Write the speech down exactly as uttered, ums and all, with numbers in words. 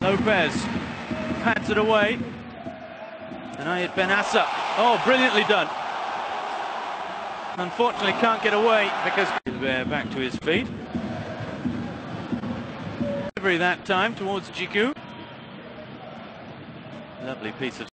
Lopez pads it away. And Ayed Bennacer. Oh, brilliantly done. Unfortunately, can't get away because back to his feet. Delivery that time towards Djiku. Lovely piece of